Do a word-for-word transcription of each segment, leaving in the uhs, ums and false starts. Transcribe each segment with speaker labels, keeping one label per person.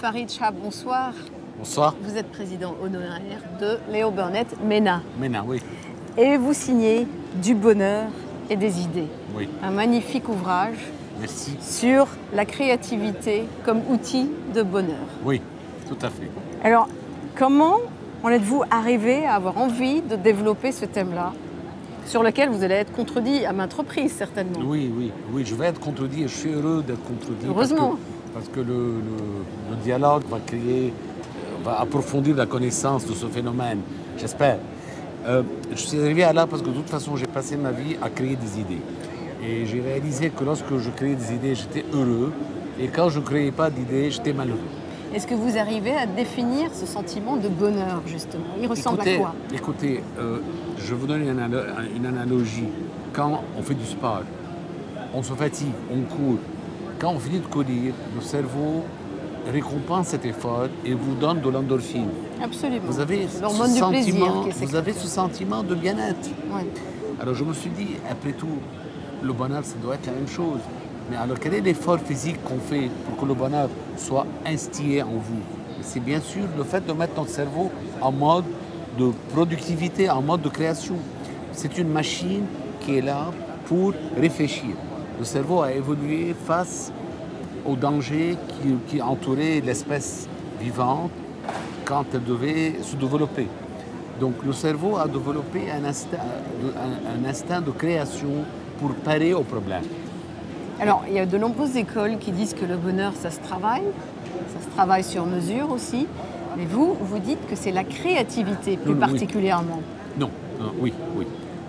Speaker 1: Farid Chab, bonsoir.
Speaker 2: Bonsoir.
Speaker 1: Vous êtes président honoraire de Léo Burnett MENA.
Speaker 2: MENA, oui.
Speaker 1: Et vous signez Du bonheur et des idées.
Speaker 2: Oui.
Speaker 1: Un magnifique ouvrage.
Speaker 2: Merci.
Speaker 1: Sur la créativité comme outil de bonheur.
Speaker 2: Oui, tout à fait.
Speaker 1: Alors, comment en êtes-vous arrivé à avoir envie de développer ce thème-là, sur lequel vous allez être contredit à maintes reprises, certainement?
Speaker 2: Oui, oui, oui, je vais être contredit et je suis heureux d'être contredit.
Speaker 1: Heureusement.
Speaker 2: Parce que, parce que le, le, le dialogue va créer, va approfondir la connaissance de ce phénomène, j'espère. Euh, je suis arrivé à là parce que de toute façon, j'ai passé ma vie à créer des idées. Et j'ai réalisé que lorsque je créais des idées, j'étais heureux. Et quand je ne créais pas d'idées, j'étais malheureux.
Speaker 1: Est-ce que vous arrivez à définir ce sentiment de bonheur, justement? Il ressemble
Speaker 2: écoutez,
Speaker 1: à quoi?
Speaker 2: Écoutez, euh, je vous donne une, analo une analogie. Quand on fait du sport, on se fatigue, on court. Quand on finit de courir, le cerveau récompense cet effort et vous donne de l'endorphine.
Speaker 1: Absolument.
Speaker 2: Vous avez ce
Speaker 1: l'hormone du plaisir
Speaker 2: sentiment,
Speaker 1: qui est
Speaker 2: vous avez ce sentiment de bien-être.
Speaker 1: Ouais.
Speaker 2: Alors je me suis dit, après tout, le bonheur, ça doit être la même chose. Mais alors, quel est l'effort physique qu'on fait pour que le bonheur soit instillé en vous? C'est bien sûr le fait de mettre notre cerveau en mode de productivité, en mode de création. C'est une machine qui est là pour réfléchir. Le cerveau a évolué face aux dangers qui, qui entouraient l'espèce vivante quand elle devait se développer. Donc le cerveau a développé un instinct, un, un instinct de création pour parer aux problèmes.
Speaker 1: Alors, il y a de nombreuses écoles qui disent que le bonheur, ça se travaille, ça se travaille sur mesure aussi. Mais vous, vous dites que c'est la créativité plus
Speaker 2: non, non,
Speaker 1: particulièrement.
Speaker 2: Oui. Non, non, oui, oui.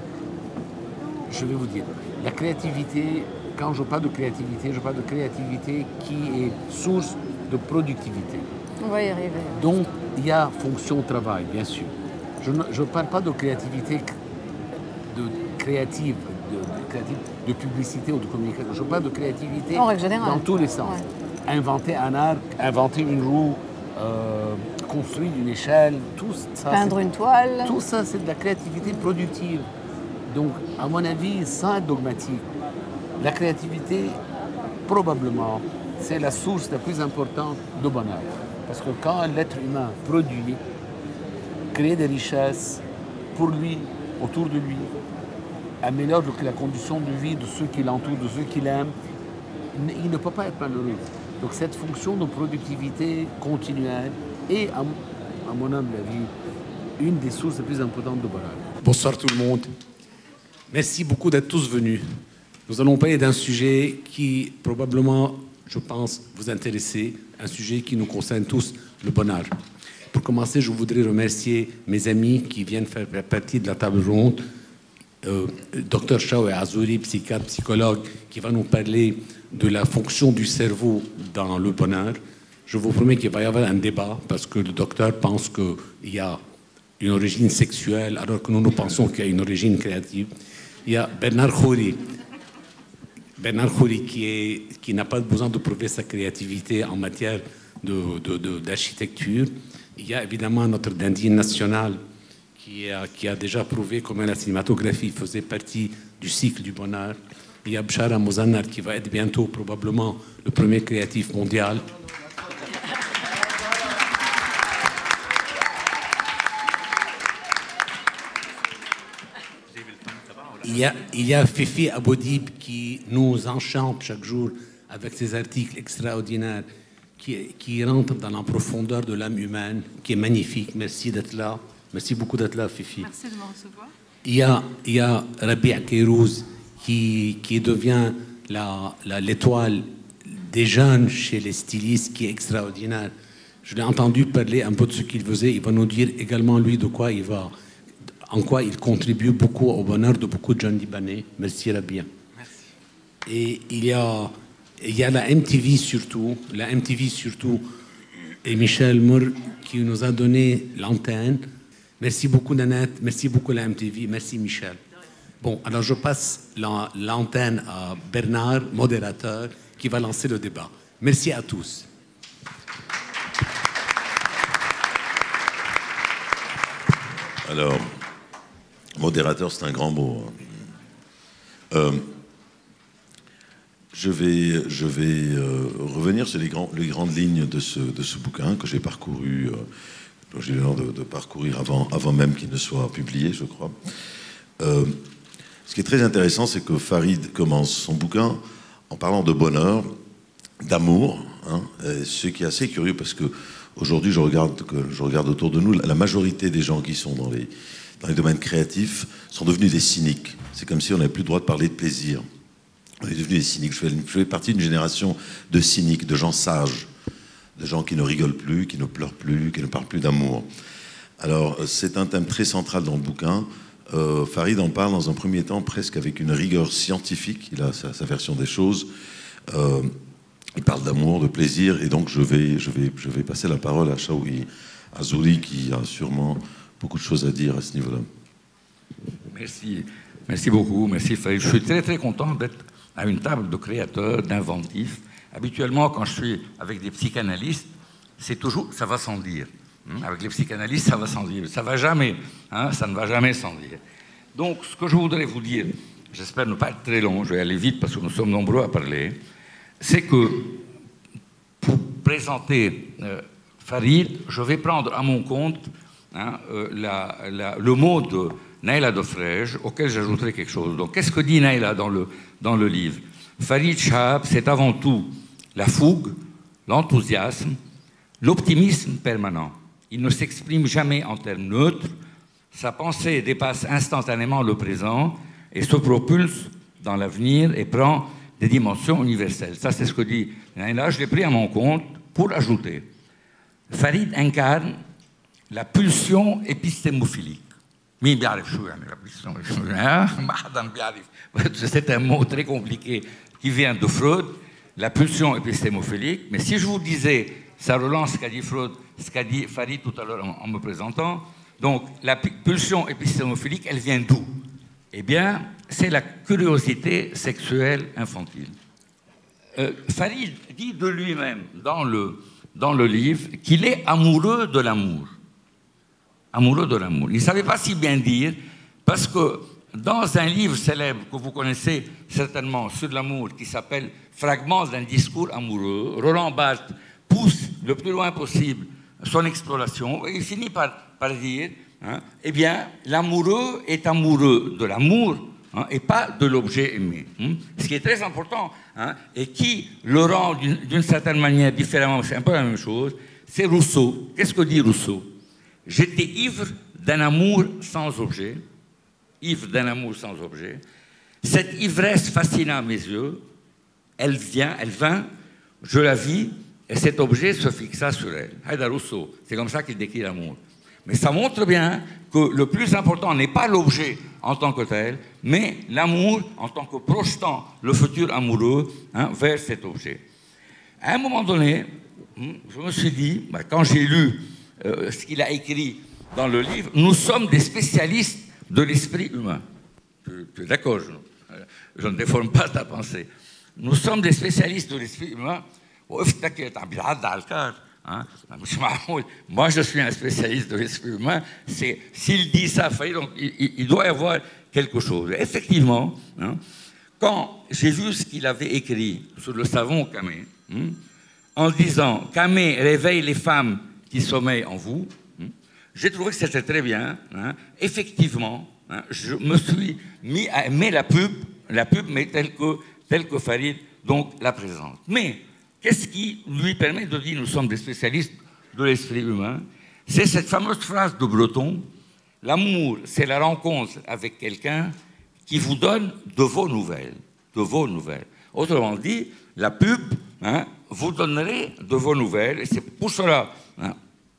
Speaker 2: Je vais vous dire, la créativité, quand je parle de créativité, je parle de créativité qui est source de productivité.
Speaker 1: On va y arriver.
Speaker 2: Donc, il y a fonction travail, bien sûr. Je ne parle pas de créativité de créative, de, de, créative, de publicité ou de communication. Je parle de créativité
Speaker 1: en règle générale,
Speaker 2: dans tous les sens. Ouais. Inventer un arc, inventer une roue, euh, construire une échelle, tout ça.
Speaker 1: Peindre une toile.
Speaker 2: Tout ça, c'est de la créativité productive. Donc, à mon avis, sans être dogmatique, la créativité, probablement, c'est la source la plus importante de bonheur. Parce que quand l'être humain produit, crée des richesses pour lui, autour de lui, améliore la condition de vie de ceux qui l'entourent, de ceux qui l'aiment, il ne peut pas être malheureux. Donc cette fonction de productivité continuelle est, à, à mon humble avis, une des sources les plus importantes de bonheur. Bonsoir tout le monde. Merci beaucoup d'être tous venus. Nous allons parler d'un sujet qui, probablement, je pense, vous intéresser, un sujet qui nous concerne tous, le bonheur. Pour commencer, je voudrais remercier mes amis qui viennent faire partie de la table ronde. Euh, Docteur Chaoué Azouri, psychiatre, psychologue, qui va nous parler de la fonction du cerveau dans le bonheur. Je vous promets qu'il va y avoir un débat parce que le docteur pense qu'il y a une origine sexuelle alors que nous, nous pensons qu'il y a une origine créative. Il y a Bernard Khoury, Bernard Khoury qui, est, qui n'a pas besoin de prouver sa créativité en matière d'architecture. Il y a évidemment notre dandine nationale qui a, qui a déjà prouvé comment la cinématographie faisait partie du cycle du bonheur. Il y a Bchara Mozannar qui va être bientôt probablement le premier créatif mondial. Il y a, il y a Fifi Aboudib qui nous enchante chaque jour avec ses articles extraordinaires qui, qui rentrent dans la profondeur de l'âme humaine, qui est magnifique. Merci d'être là. Merci beaucoup d'être là, Fifi.
Speaker 3: Merci de me recevoir.
Speaker 2: Il y a, il y a Rabia Kairouz qui, qui devient l'étoile des jeunes chez les stylistes, qui est extraordinaire. Je l'ai entendu parler un peu de ce qu'il faisait. Il va nous dire également, lui, de quoi il va, en quoi il contribue beaucoup au bonheur de beaucoup de jeunes Libanais. Merci, Rabia.
Speaker 3: Merci.
Speaker 2: Et il y a, il y a la M T V surtout, la M T V surtout, et Michel Moore qui nous a donné l'antenne. Merci beaucoup, Nanette. Merci beaucoup, la M T V. Merci, Michel. Bon, alors je passe l'antenne à Bernard, modérateur, qui va lancer le débat. Merci à tous.
Speaker 4: Alors, modérateur, c'est un grand mot. Euh, Je vais, je vais euh, revenir sur les, grands, les grandes lignes de ce, de ce bouquin que j'ai parcouru, euh, que j'ai eu l'honneur de, de parcourir avant, avant même qu'il ne soit publié, je crois. Euh, ce qui est très intéressant, c'est que Farid commence son bouquin en parlant de bonheur, d'amour, hein, ce qui est assez curieux parce que aujourd'hui, je regarde, que je regarde autour de nous, la majorité des gens qui sont dans les, dans les domaines créatifs sont devenus des cyniques. C'est comme si on n'avait plus le droit de parler de plaisir. On est devenus des cyniques. Je fais, je fais partie d'une génération de cyniques, de gens sages, de gens qui ne rigolent plus, qui ne pleurent plus, qui ne parlent plus d'amour. Alors, c'est un thème très central dans le bouquin. Euh, Farid en parle dans un premier temps presque avec une rigueur scientifique. Il a sa, sa version des choses. Euh, il parle d'amour, de plaisir, et donc je vais, je vais, je vais passer la parole à Chaoui Azouri qui a sûrement beaucoup de choses à dire à ce niveau-là.
Speaker 3: Merci, merci beaucoup, merci Farid. Je suis très très content d'être à une table de créateurs, d'inventifs. Habituellement, quand je suis avec des psychanalystes, c'est toujours, ça va sans dire. Avec les psychanalystes, ça va sans dire. Ça va jamais, hein, ça ne va jamais sans dire. Donc, ce que je voudrais vous dire, j'espère ne pas être très long, je vais aller vite parce que nous sommes nombreux à parler, c'est que pour présenter euh, Farid, je vais prendre à mon compte hein, euh, la, la, le mot de Naïla Dofrej, auquel j'ajouterai quelque chose. Donc, qu'est-ce que dit Naïla dans le, dans le livre? Farid Chehab, c'est avant tout la fougue, l'enthousiasme, l'optimisme permanent. Il ne s'exprime jamais en termes neutres. Sa pensée dépasse instantanément le présent et se propulse dans l'avenir et prend des dimensions universelles. Ça, c'est ce que dit Naïla. Je l'ai pris à mon compte pour ajouter. Farid incarne la pulsion épistémophilique. C'est un mot très compliqué qui vient de Freud, la pulsion épistémophilique. Mais si je vous disais, ça relance ce qu'a dit Freud, ce qu'a dit Farid tout à l'heure en, en me présentant, donc la pulsion épistémophilique, elle vient d'où? Eh bien, c'est la curiosité sexuelle infantile. Euh, Farid dit de lui-même dans le, dans le livre qu'il est amoureux de l'amour. Amoureux de l'amour. Il ne savait pas si bien dire, parce que dans un livre célèbre que vous connaissez certainement sur l'amour, qui s'appelle Fragments d'un discours amoureux, Roland Barthes pousse le plus loin possible son exploration, et il finit par, par dire, hein, eh bien, l'amoureux est amoureux de l'amour, hein, et pas de l'objet aimé. Hein, ce qui est très important, hein, et qui le rend d'une certaine manière différemment, c'est un peu la même chose, c'est Rousseau. Qu'est-ce que dit Rousseau? J'étais ivre d'un amour sans objet, ivre d'un amour sans objet. Cette ivresse fascina mes yeux, elle vient, elle vint, je la vis, et cet objet se fixa sur elle. Haïda Rousseau, c'est comme ça qu'il décrit l'amour. Mais ça montre bien que le plus important n'est pas l'objet en tant que tel, mais l'amour en tant que projetant le futur amoureux hein, vers cet objet. À un moment donné, je me suis dit, bah, quand j'ai lu euh, ce qu'il a écrit dans le livre, nous sommes des spécialistes de l'esprit humain. Tu, tu es d'accord, je, je ne déforme pas ta pensée. Nous sommes des spécialistes de l'esprit humain. Hein? Moi, je suis un spécialiste de l'esprit humain. S'il dit ça, donc, il, il doit y avoir quelque chose. Effectivement, hein, quand j'ai vu ce qu'il avait écrit sur le savon Camé, hein, en disant « Camé réveille les femmes qui sommeillent en vous hein », j'ai trouvé que c'était très bien. Hein. Effectivement, hein, je me suis mis à aimer la pub, la pub, mais telle que, telle que Farid donc, la présente. Mais qu'est-ce qui lui permet de dire « nous sommes des spécialistes de l'esprit humain » C'est cette fameuse phrase de Breton, « L'amour, c'est la rencontre avec quelqu'un qui vous donne de vos nouvelles. » De vos nouvelles. Autrement dit, la pub, hein, vous donnerez de vos nouvelles, et c'est pour cela... Hein,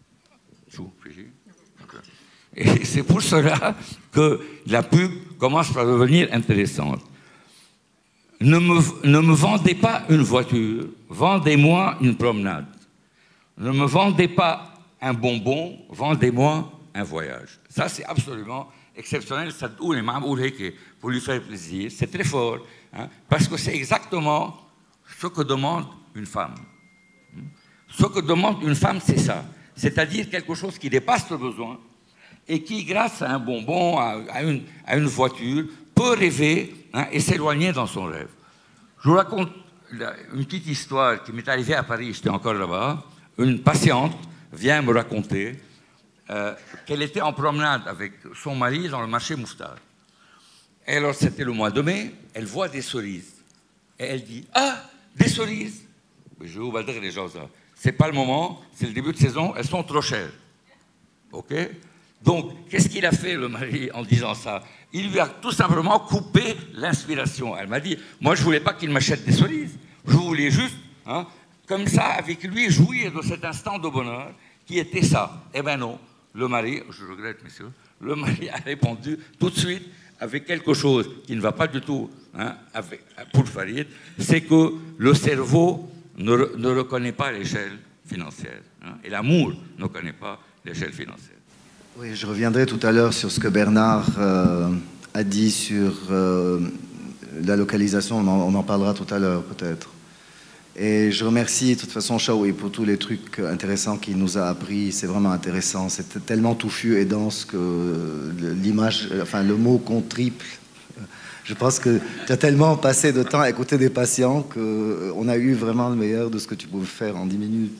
Speaker 3: et c'est pour cela que la pub commence par devenir intéressante. Ne me, ne me vendez pas une voiture, vendez-moi une promenade. Ne me vendez pas un bonbon, vendez-moi un voyage. Ça, c'est absolument exceptionnel. Ça, pour lui faire plaisir. C'est très fort, hein, parce que c'est exactement ce que demande une femme. Ce que demande une femme, c'est ça. C'est-à-dire quelque chose qui dépasse le besoin et qui, grâce à un bonbon, à, à, une, à une voiture, peut rêver hein, et s'éloigner dans son rêve. Je vous raconte la, une petite histoire qui m'est arrivée à Paris, j'étais encore là-bas. Une patiente vient me raconter euh, qu'elle était en promenade avec son mari dans le marché Mouffetard. Et alors, c'était le mois de mai, elle voit des cerises. Et elle dit, ah, des cerises. Je vais vous dire les gens, ça. C'est pas le moment, c'est le début de saison, elles sont trop chères. OK? Donc, qu'est-ce qu'il a fait, le mari, en disant ça? Il lui a tout simplement coupé l'inspiration. Elle m'a dit, moi, je ne voulais pas qu'il m'achète des cerises. Je voulais juste, hein, comme ça, avec lui, jouir de cet instant de bonheur qui était ça. Eh bien non, le mari, je regrette, messieurs, le mari a répondu tout de suite avec quelque chose qui ne va pas du tout, hein, avec, pour Farid, c'est que le cerveau ne, ne reconnaît pas l'échelle financière. Hein, et l'amour ne connaît pas l'échelle financière.
Speaker 5: Oui, je reviendrai tout à l'heure sur ce que Bernard euh, a dit sur euh, la localisation. On en, on en parlera tout à l'heure, peut-être. Et je remercie de toute façon Shaoui pour tous les trucs intéressants qu'il nous a appris. C'est vraiment intéressant. C'est tellement touffu et dense que l'image, enfin le mot compte triple. Je pense que tu as tellement passé de temps à écouter des patients qu'on a eu vraiment le meilleur de ce que tu pouvais faire en dix minutes.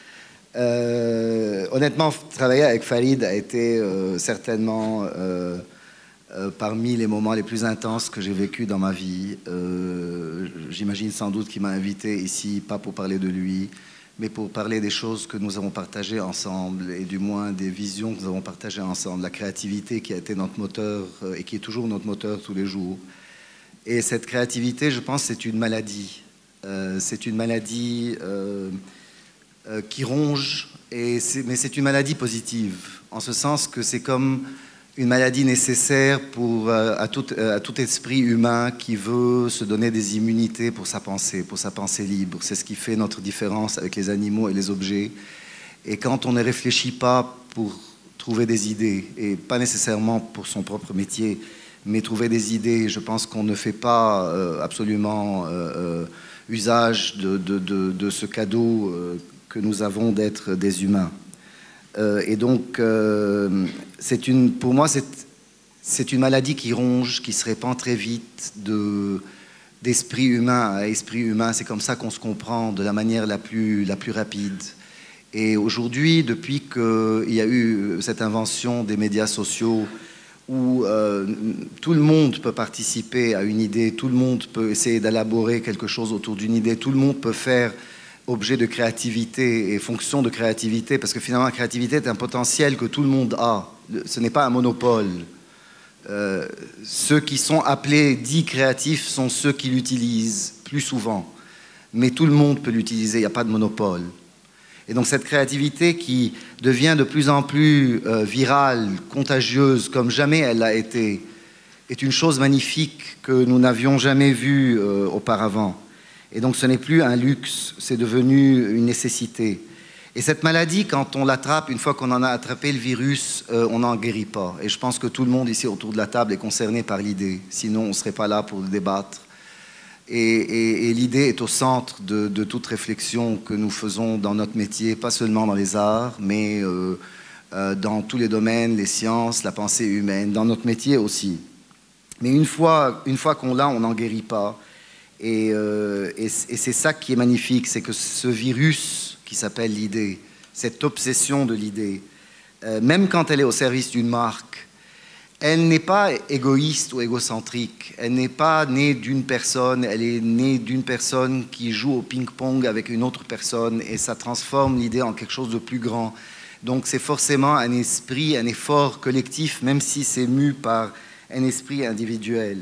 Speaker 5: Euh, honnêtement, travailler avec Farid a été euh, certainement euh, euh, parmi les moments les plus intenses que j'ai vécu dans ma vie. Euh, J'imagine sans doute qu'il m'a invité ici, pas pour parler de lui, mais pour parler des choses que nous avons partagées ensemble, et du moins des visions que nous avons partagées ensemble, la créativité qui a été notre moteur euh, et qui est toujours notre moteur tous les jours. Et cette créativité, je pense, c'est une maladie. Euh, c'est une maladie... Euh, Euh, qui ronge, et mais c'est une maladie positive, en ce sens que c'est comme une maladie nécessaire pour, euh, à, tout, euh, à tout esprit humain qui veut se donner des immunités pour sa pensée, pour sa pensée libre. C'est ce qui fait notre différence avec les animaux et les objets. Et quand on ne réfléchit pas pour trouver des idées, et pas nécessairement pour son propre métier, mais trouver des idées, je pense qu'on ne fait pas euh, absolument euh, euh, usage de, de, de, de ce cadeau euh, que nous avons d'être des humains. Euh, et donc, euh, c'est une, pour moi, c'est une maladie qui ronge, qui se répand très vite d'esprit humain à esprit humain. C'est comme ça qu'on se comprend de la manière la plus, la plus rapide. Et aujourd'hui, depuis qu'il y a eu cette invention des médias sociaux, où euh, tout le monde peut participer à une idée, tout le monde peut essayer d'élaborer quelque chose autour d'une idée, tout le monde peut faire objet de créativité et fonction de créativité, parce que finalement la créativité est un potentiel que tout le monde a, ce n'est pas un monopole. Euh, ceux qui sont appelés dits créatifs sont ceux qui l'utilisent plus souvent, mais tout le monde peut l'utiliser, il n'y a pas de monopole. Et donc cette créativité qui devient de plus en plus euh, virale, contagieuse, comme jamais elle l'a été, est une chose magnifique que nous n'avions jamais vue euh, auparavant. Et donc ce n'est plus un luxe, c'est devenu une nécessité. Et cette maladie, quand on l'attrape, une fois qu'on en a attrapé le virus, euh, on n'en guérit pas. Et je pense que tout le monde ici autour de la table est concerné par l'idée. Sinon, on ne serait pas là pour le débattre. Et, et, et l'idée est au centre de, de toute réflexion que nous faisons dans notre métier, pas seulement dans les arts, mais euh, euh, dans tous les domaines, les sciences, la pensée humaine, dans notre métier aussi. Mais une fois, une fois qu'on l'a, on n'en guérit pas. Et, euh, et, et c'est ça qui est magnifique, c'est que ce virus qui s'appelle l'idée, cette obsession de l'idée, euh, même quand elle est au service d'une marque, elle n'est pas égoïste ou égocentrique, elle n'est pas née d'une personne, elle est née d'une personne qui joue au ping-pong avec une autre personne, et ça transforme l'idée en quelque chose de plus grand. Donc c'est forcément un esprit, un effort collectif, même si c'est mu par un esprit individuel.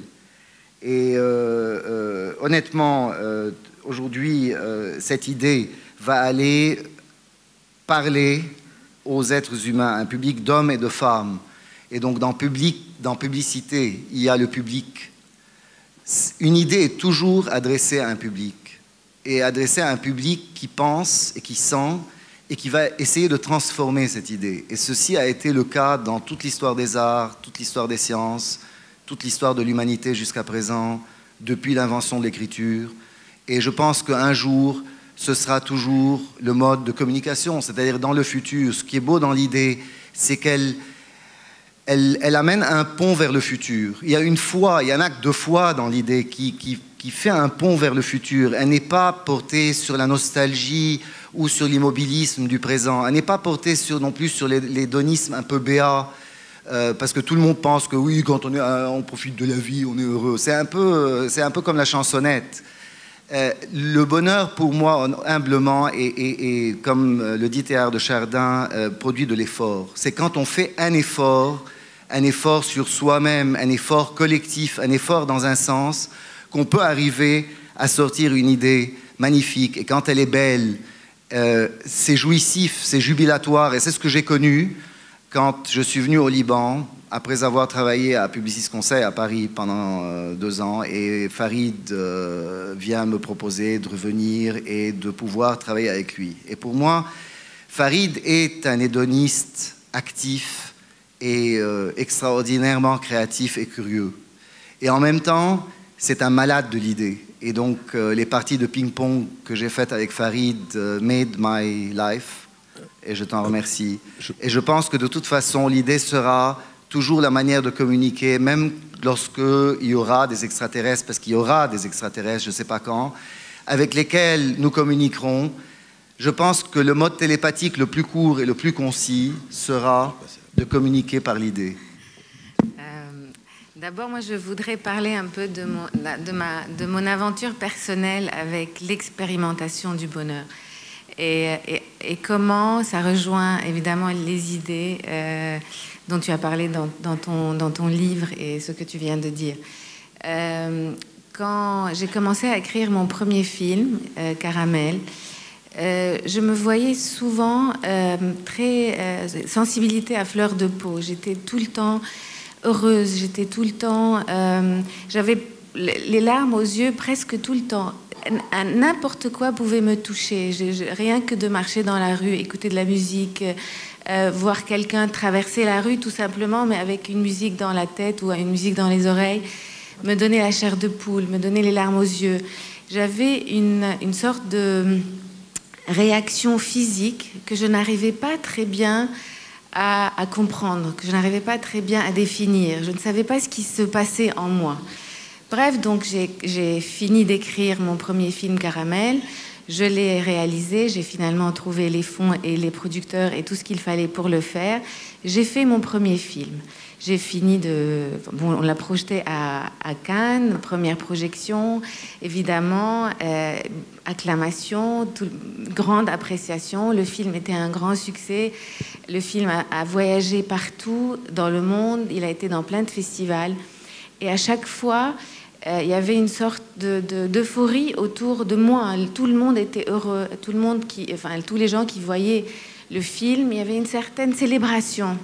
Speaker 5: Et euh, euh, honnêtement, euh, aujourd'hui, euh, cette idée va aller parler aux êtres humains, un public d'hommes et de femmes. Et donc dans, public, dans publicité, il y a le public. Une idée est toujours adressée à un public, et adressée à un public qui pense et qui sent et qui va essayer de transformer cette idée. Et ceci a été le cas dans toute l'histoire des arts, toute l'histoire des sciences, toute l'histoire de l'humanité jusqu'à présent, depuis l'invention de l'écriture. Et je pense qu'un jour, ce sera toujours le mode de communication, c'est-à-dire dans le futur. Ce qui est beau dans l'idée, c'est qu'elle elle, elle amène un pont vers le futur. Il y a une foi, il y a un acte de foi dans l'idée qui, qui, qui fait un pont vers le futur. Elle n'est pas portée sur la nostalgie ou sur l'immobilisme du présent. Elle n'est pas portée sur, non plus sur l'hédonisme un peu béat, euh, parce que tout le monde pense que oui, quand on, est, euh, on profite de la vie, on est heureux. C'est un peu, c'est un peu comme la chansonnette. Euh, le bonheur, pour moi, humblement, et, et, et comme le dit Théard de Chardin, euh, produit de l'effort. C'est quand on fait un effort, un effort sur soi-même, un effort collectif, un effort dans un sens, qu'on peut arriver à sortir une idée magnifique. Et quand elle est belle, euh, c'est jouissif, c'est jubilatoire. Et c'est ce que j'ai connu quand je suis venu au Liban, après avoir travaillé à Publicis Conseil à Paris pendant euh, deux ans. Et Farid euh, vient me proposer de revenir et de pouvoir travailler avec lui. Et pour moi, Farid est un hédoniste actif et euh, extraordinairement créatif et curieux. Et en même temps, c'est un malade de l'idée. Et donc, euh, les parties de ping-pong que j'ai faites avec Farid euh, made my life. Et je t'en remercie. Et je pense que de toute façon, l'idée sera toujours la manière de communiquer, même lorsqu'il y aura des extraterrestres, parce qu'il y aura des extraterrestres, je ne sais pas quand, avec lesquels nous communiquerons. Je pense que le mode télépathique le plus court et le plus concis sera de communiquer par l'idée.
Speaker 6: D'abord, moi, je voudrais parler un peu de mon, de ma, de mon aventure personnelle avec l'expérimentation du bonheur. Et, et, et comment ça rejoint, évidemment, les idées euh, dont tu as parlé dans, dans, ton, dans ton livre et ce que tu viens de dire. Euh, quand j'ai commencé à écrire mon premier film, euh, Caramel, euh, je me voyais souvent euh, très euh, sensibilité à fleur de peau. J'étais tout le temps heureuse, j'étais tout le temps, euh, j'avais les larmes aux yeux presque tout le temps. N'importe quoi pouvait me toucher. Je, je, rien que de marcher dans la rue, écouter de la musique, euh, voir quelqu'un traverser la rue tout simplement, mais avec une musique dans la tête ou une musique dans les oreilles, me donner la chair de poule, me donner les larmes aux yeux. J'avais une, une sorte de réaction physique que je n'arrivais pas très bien À, à comprendre, que je n'arrivais pas très bien à définir. Je ne savais pas ce qui se passait en moi. Bref, donc j'ai fini d'écrire mon premier film Caramel. Je l'ai réalisé, j'ai finalement trouvé les fonds et les producteurs et tout ce qu'il fallait pour le faire. J'ai fait mon premier film. J'ai fini de... Bon, on l'a projeté à, à Cannes, première projection, évidemment, euh, acclamation, tout, grande appréciation. Le film était un grand succès. Le film a, a voyagé partout dans le monde. Il a été dans plein de festivals. Et à chaque fois, euh, il y avait une sorte de, de, d'euphorie autour de moi. Tout le monde était heureux. Tout le monde qui, enfin, tous les gens qui voyaient le film, il y avait une certaine célébration.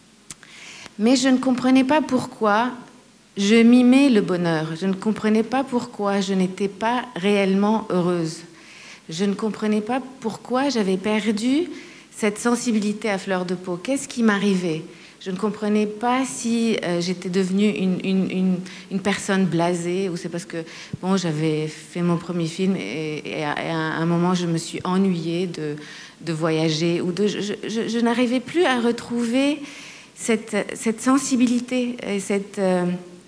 Speaker 6: Mais je ne comprenais pas pourquoi je mimais le bonheur. Je ne comprenais pas pourquoi je n'étais pas réellement heureuse. Je ne comprenais pas pourquoi j'avais perdu cette sensibilité à fleur de peau. Qu'est-ce qui m'arrivait? Je ne comprenais pas si euh, j'étais devenue une, une, une, une personne blasée, ou c'est parce que bon, j'avais fait mon premier film et, et, à, et à un moment, je me suis ennuyée de, de voyager. Ou de, je je, je n'arrivais plus à retrouver cette, cette sensibilité, et cette, euh,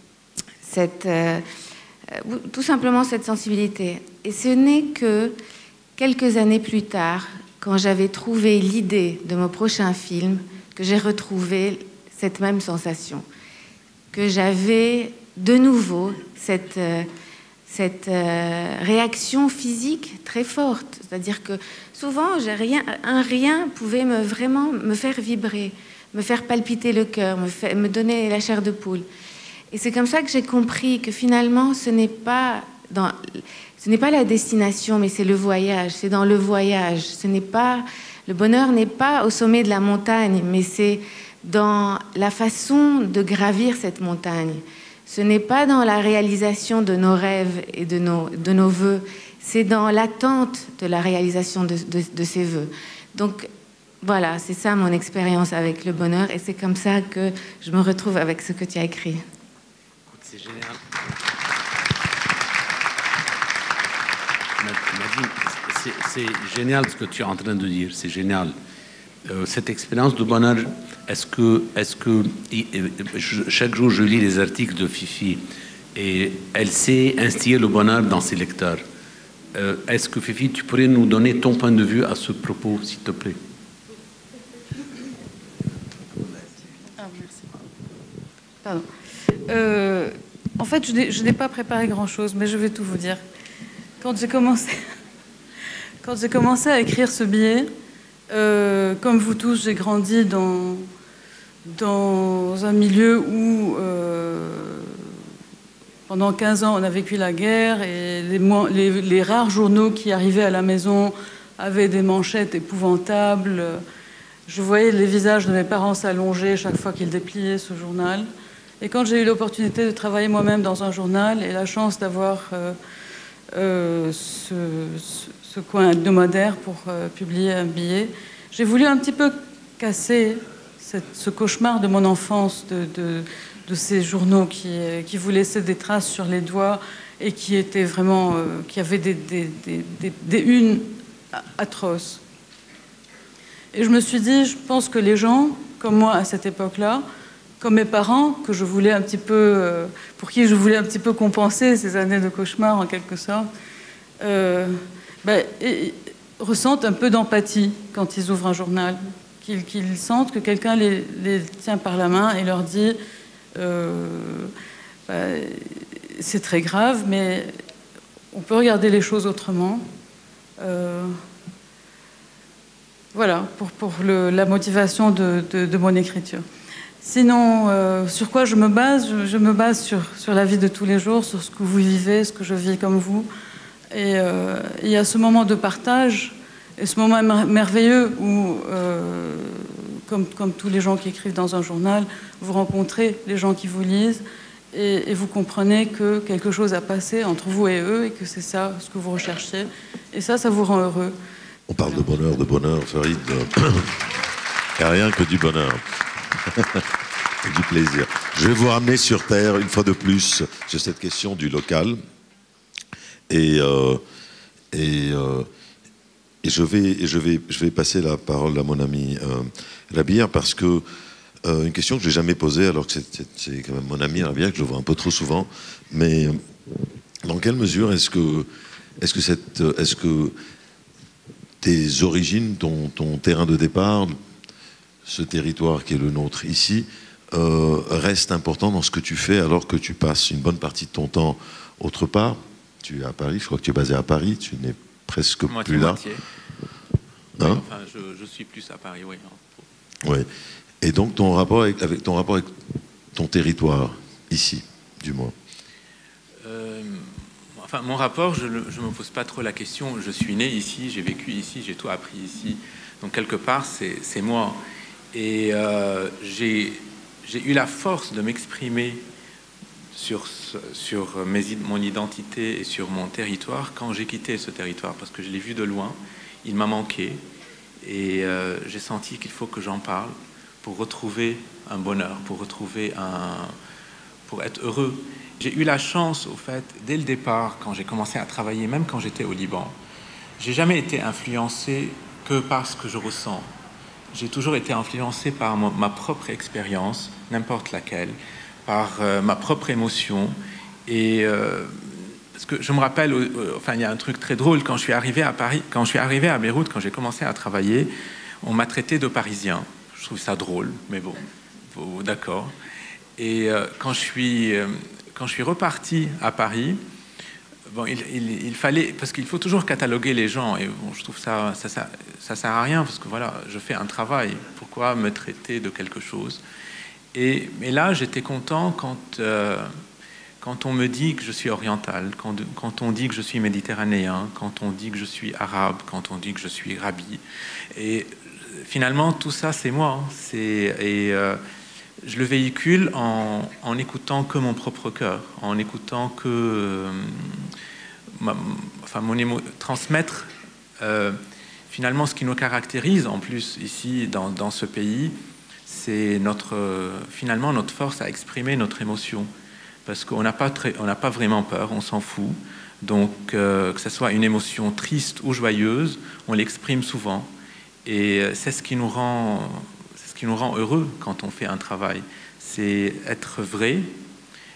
Speaker 6: cette, euh, tout simplement cette sensibilité. Et ce n'est que quelques années plus tard, quand j'avais trouvé l'idée de mon prochain film, que j'ai retrouvé cette même sensation, que j'avais de nouveau cette, euh, cette euh, réaction physique très forte. C'est-à-dire que souvent, j'ai rien, un rien pouvait me, vraiment me faire vibrer, me faire palpiter le cœur, me, fait, me donner la chair de poule. Et c'est comme ça que j'ai compris que finalement, ce n'est pas dans... Ce n'est pas la destination, mais c'est le voyage. C'est dans le voyage. Ce n'est pas, le bonheur n'est pas au sommet de la montagne, mais c'est dans la façon de gravir cette montagne. Ce n'est pas dans la réalisation de nos rêves et de nos, de nos vœux. C'est dans l'attente de la réalisation de, de, de ces vœux. Donc, voilà, c'est ça mon expérience avec le bonheur. Et c'est comme ça que je me retrouve avec ce que tu as écrit.
Speaker 7: C'est génial. Nadine, c'est génial ce que tu es en train de dire, c'est génial. Euh, cette expérience de bonheur, est-ce que, est-ce que je, chaque jour je lis les articles de Fifi et elle sait instiller le bonheur dans ses lecteurs. Euh, Est-ce que Fifi, tu pourrais nous donner ton point de vue à ce propos, s'il te plaît?
Speaker 8: Ah, merci. Pardon. Euh, en fait, je n'ai pas préparé grand-chose, mais je vais tout vous dire. Quand j'ai commencé, quand j'ai commencé à écrire ce billet, euh, comme vous tous, j'ai grandi dans, dans un milieu où... Euh, Pendant quinze ans, on a vécu la guerre et les, les, les rares journaux qui arrivaient à la maison avaient des manchettes épouvantables. Je voyais les visages de mes parents s'allonger chaque fois qu'ils dépliaient ce journal. Et quand j'ai eu l'opportunité de travailler moi-même dans un journal et la chance d'avoir euh, euh, ce, ce, ce coin hebdomadaire pour euh, publier un billet, j'ai voulu un petit peu casser cette, ce cauchemar de mon enfance, de... de de ces journaux qui, qui vous laissaient des traces sur les doigts et qui étaient vraiment, euh, qui avaient des, des, des, des, des unes atroces. Et je me suis dit, je pense que les gens, comme moi à cette époque-là, comme mes parents, que je voulais un petit peu, euh, pour qui je voulais un petit peu compenser ces années de cauchemar en quelque sorte, euh, ben, et, ressentent un peu d'empathie quand ils ouvrent un journal, qu'ils, qu'ils sentent que quelqu'un les, les tient par la main et leur dit Euh, bah, c'est très grave, mais on peut regarder les choses autrement. Euh, voilà, pour, pour le, la motivation de, de, de mon écriture. Sinon, euh, sur quoi je me base? je, je me base sur, sur la vie de tous les jours, sur ce que vous vivez, ce que je vis comme vous. Et euh, il y a ce moment de partage, et ce moment merveilleux où... Euh, Comme, comme tous les gens qui écrivent dans un journal, vous rencontrez les gens qui vous lisent et, et vous comprenez que quelque chose a passé entre vous et eux et que c'est ça ce que vous recherchiez. Et ça, ça vous rend heureux.
Speaker 4: On parle de bonheur, de bonheur, Farid. Il n'y a rien que du bonheur. Et du plaisir. Je vais vous ramener sur Terre, une fois de plus, sur cette question du local. Et... Euh, et euh, Et je vais, et je vais, je vais passer la parole à mon ami euh, Rabia, parce que euh, une question que je n'ai jamais posée, alors que c'est quand même mon ami Rabia, que je vois un peu trop souvent, mais dans quelle mesure est-ce que, est-ce que, cette, est-ce que tes origines, ton, ton terrain de départ, ce territoire qui est le nôtre ici, euh, reste important dans ce que tu fais alors que tu passes une bonne partie de ton temps autre part? Tu es à Paris, je crois que tu es basé à Paris, tu n'es presque moitié, plus là.
Speaker 9: Moitié.
Speaker 4: Hein?
Speaker 9: Oui, enfin, je, je suis plus à Paris, oui.
Speaker 4: Oui. Et donc ton rapport avec, avec ton rapport avec ton territoire ici, du moins.
Speaker 9: Euh, enfin, mon rapport, je ne me pose pas trop la question. Je suis né ici, j'ai vécu ici, j'ai tout appris ici. Donc quelque part, c'est moi. Et euh, j'ai eu la force de m'exprimer sur, sur mes, mon identité et sur mon territoire quand j'ai quitté ce territoire, parce que je l'ai vu de loin, il m'a manqué, et euh, j'ai senti qu'il faut que j'en parle pour retrouver un bonheur, pour retrouver un... pour être heureux. J'ai eu la chance, au fait, dès le départ, quand j'ai commencé à travailler, même quand j'étais au Liban, j'ai jamais été influencé que par ce que je ressens. J'ai toujours été influencé par ma, ma propre expérience, n'importe laquelle, par euh, ma propre émotion. Et euh, parce que je me rappelle, euh, enfin, il y a un truc très drôle, quand je suis arrivé à Paris, quand je suis arrivé à Beyrouth, quand j'ai commencé à travailler, on m'a traité de Parisien. Je trouve ça drôle, mais bon, bon d'accord. Et euh, quand je suis euh, quand je suis reparti à Paris, bon, il, il, il fallait, parce qu'il faut toujours cataloguer les gens, et bon, je trouve ça, ça, ça, ça sert à rien, parce que voilà, je fais un travail, pourquoi me traiter de quelque chose? Et mais là, j'étais content quand euh, quand on me dit que je suis oriental, quand, quand on dit que je suis méditerranéen, quand on dit que je suis arabe, quand on dit que je suis rabi, et finalement tout ça c'est moi, hein, c'est et euh, je le véhicule en, en écoutant que mon propre cœur, en écoutant que euh, ma, enfin mon émo, transmettre euh, finalement ce qui nous caractérise en plus ici dans, dans ce pays, c'est notre euh, finalement notre force à exprimer notre émotion, parce qu'on n'a pas très, on n'a pas vraiment peur, on s'en fout. Donc euh, que ce soit une émotion triste ou joyeuse, on l'exprime souvent, et c'est ce qui nous rend ce qui nous rend heureux quand on fait un travail, c'est être vrai,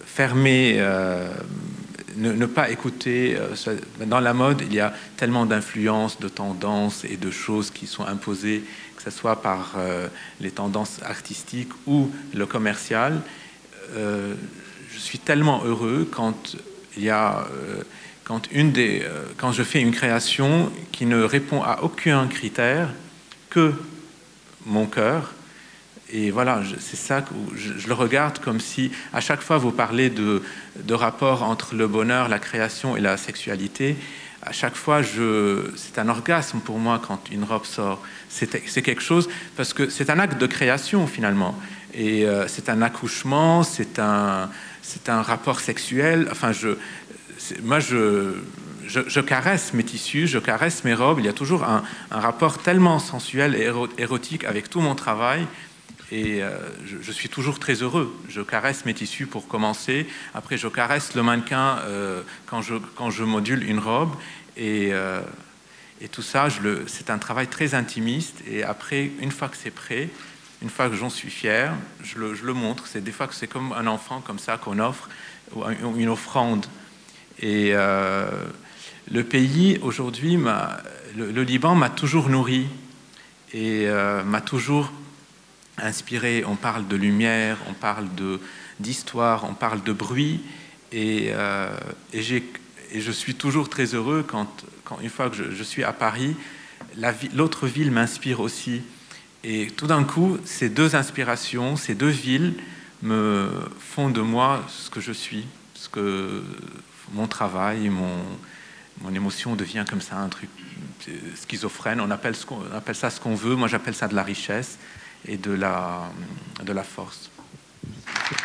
Speaker 9: fermer, euh, ne, ne pas écouter. Euh, dans la mode, il y a tellement d'influences, de tendances et de choses qui sont imposées, que ce soit par euh, les tendances artistiques ou le commercial. Euh, je suis tellement heureux quand il y a... Euh, Quand, une des, euh, quand je fais une création qui ne répond à aucun critère que mon cœur, et voilà, c'est ça que je, je le regarde comme si, à chaque fois vous parlez de, de rapport entre le bonheur, la création et la sexualité, à chaque fois, c'est un orgasme pour moi quand une robe sort. C'est quelque chose, parce que c'est un acte de création finalement, et euh, c'est un accouchement, c'est un, c'est un rapport sexuel, enfin je... Moi, je, je, je caresse mes tissus, je caresse mes robes. Il y a toujours un, un rapport tellement sensuel et érotique avec tout mon travail. Et euh, je, je suis toujours très heureux. Je caresse mes tissus pour commencer. Après, je caresse le mannequin euh, quand, je, quand je module une robe. Et, euh, et tout ça, c'est un travail très intimiste. Et après, une fois que c'est prêt, une fois que j'en suis fier, je le, je le montre. C'est des fois que c'est comme un enfant comme ça qu'on offre, ou une offrande. Et euh, le pays, aujourd'hui, le, le Liban m'a toujours nourri et euh, m'a toujours inspiré. On parle de lumière, on parle d'histoire, on parle de bruit. Et, euh, et, et je suis toujours très heureux quand, quand une fois que je, je suis à Paris, l'autre ville m'inspire aussi. Et tout d'un coup, ces deux inspirations, ces deux villes me font de moi ce que je suis, ce que... Mon travail, mon, mon émotion devient comme ça un truc schizophrène. On appelle, ce qu'on, on appelle ça ce qu'on veut. Moi, j'appelle ça de la richesse et de la, de la force.